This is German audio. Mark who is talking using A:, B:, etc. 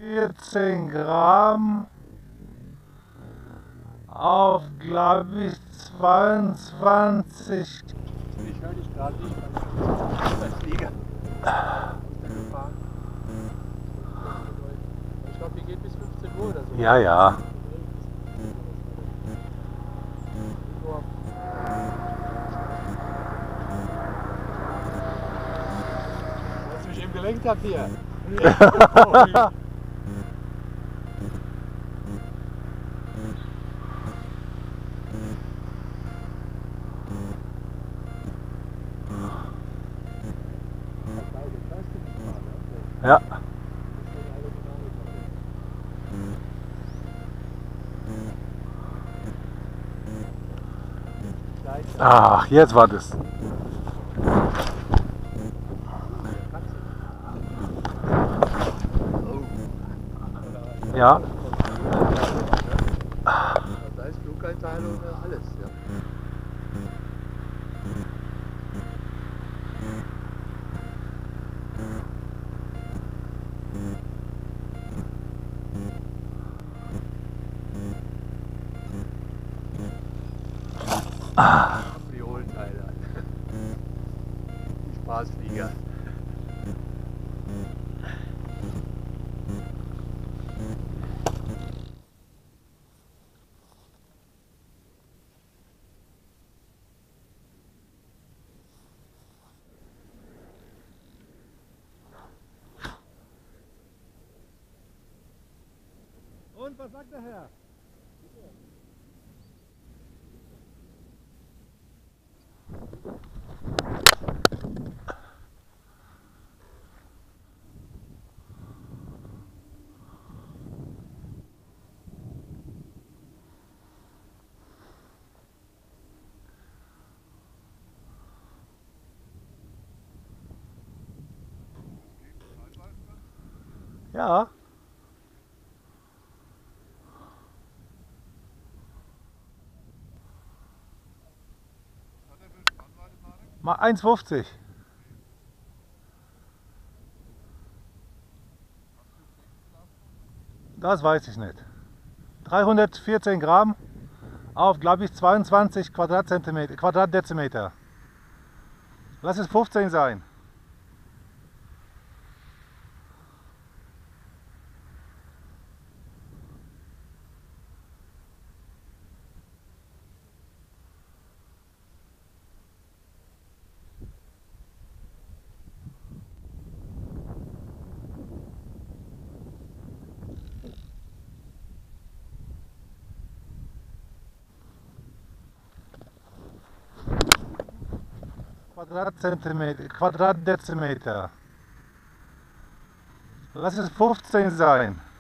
A: 14 Gramm auf, glaube ich, 22.
B: Ich höre dich gerade nicht, weil ich fliege. Ich glaube, die geht bis 15 Uhr oder so.
A: Ja, ja.
B: Dass ich mich eben gelenkt habe hier.
A: Ja. Ach, jetzt war das. Ja.
B: Da ist Flugeinteilung alles, ja. Die Hohlteile. Die Spaßflieger.
A: Und was sagt der Herr? Ja. Mal 1,50. Das weiß ich nicht. 314 Gramm auf, glaube ich, 22 Quadratdezimeter. Lass es 15 sein. Quadratdezimeter. Lass es 15 sein.